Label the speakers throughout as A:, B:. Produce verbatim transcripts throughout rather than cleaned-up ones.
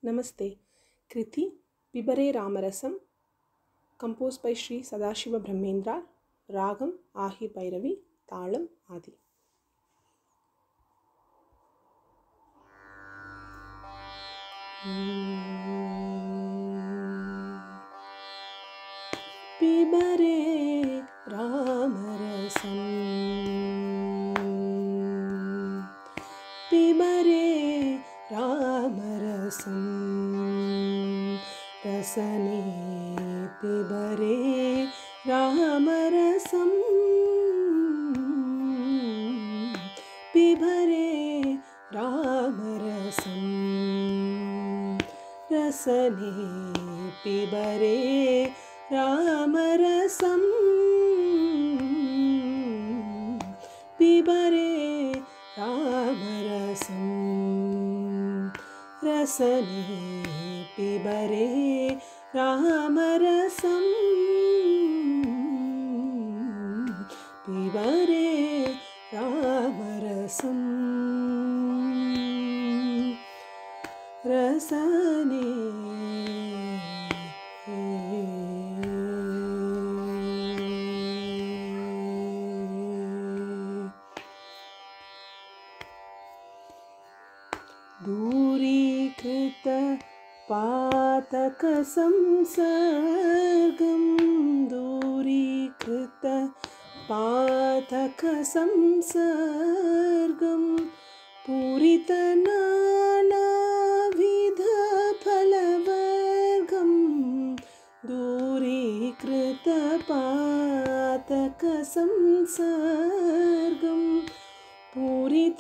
A: नमस्ते. कृति पिबरे रामरसम. Composed by Sri Sadashiva Brahmendra. Ragam Ahi Bhairavi. Talam Adi. पिबरे रामरसम. पिबरे रामरसम. रसने पिबरे रामरसम. पिबरे रामरसम. रसने पिबरे रामरसम. पिबरे रामरसम. रसने पिबरे रामरसम. पिबरे रामरसम. रसने दूरीकृत पातक संसर्गं. दूरीकृत पातक संसर्गं. पूरित नानाविध फलवर्गं. दूरीकृत पातक संसर्गं. पूरित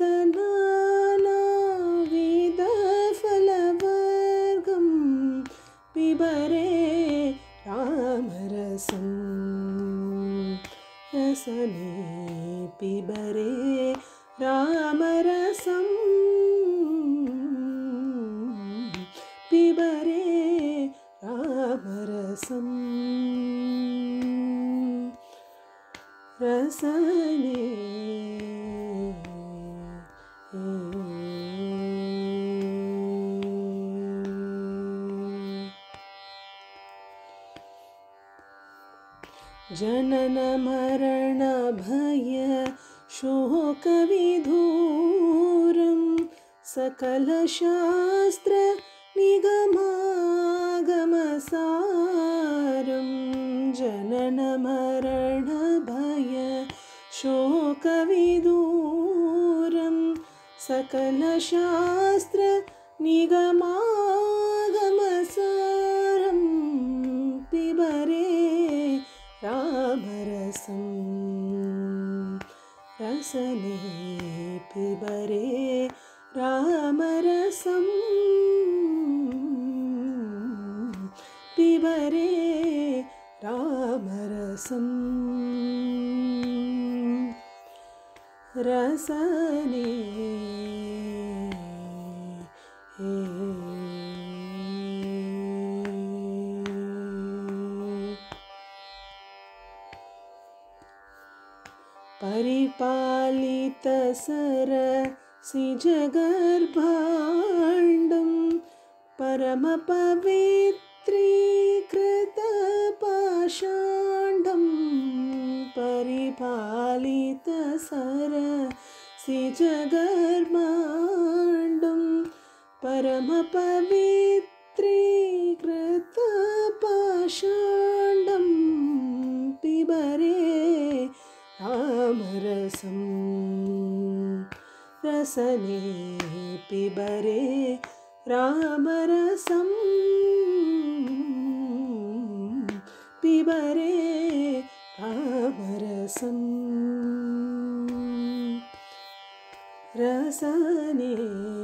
A: नानाविध फलवर्गं. पिबरे रामरसम. रसने पिबरे रामरसम. पिबरे रामरसम. रसने जनन मरण भय शोक विधूरं. सकल शास्त्र निगमागमसारं. जनन मरण भय शोक विधूरं. सकल शास्त्र निगमागमसारं. पिबरे रामरसम. रसने पिबरे रामरसम. पिबरे रामरसम. रसने परिपालित सरसिजगर्भाण्डं. परम पवित्रीकृत पाषाण्डं. परिपालित सरसिजगर्भाण्डं. परम पवित्रीकृत पाषाण्डं. पिबरे रामरसम. रसने पिबरे रामरसम. पिबरे रामरसम. रसने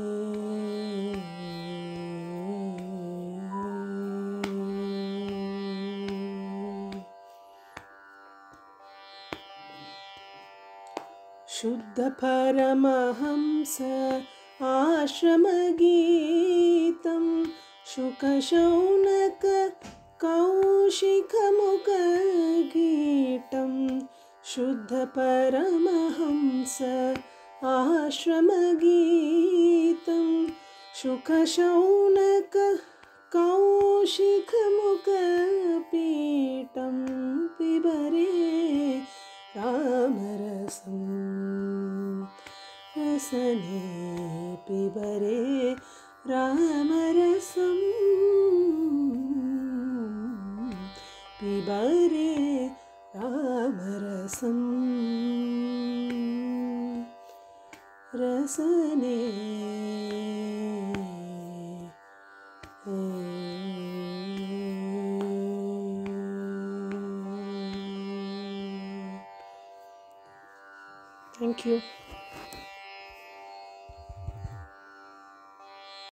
A: शुद्ध परमहंस आश्रमगीतं. शुकशौनक कौशिकमुखगीतं. शुद्ध परमहंस आश्रमगीतं. शुकशौनक कौशिकमुखपीठं पिबरे रामरसं रसने पिबरे रामरसं पिबरे रामरसं रसने Thank you.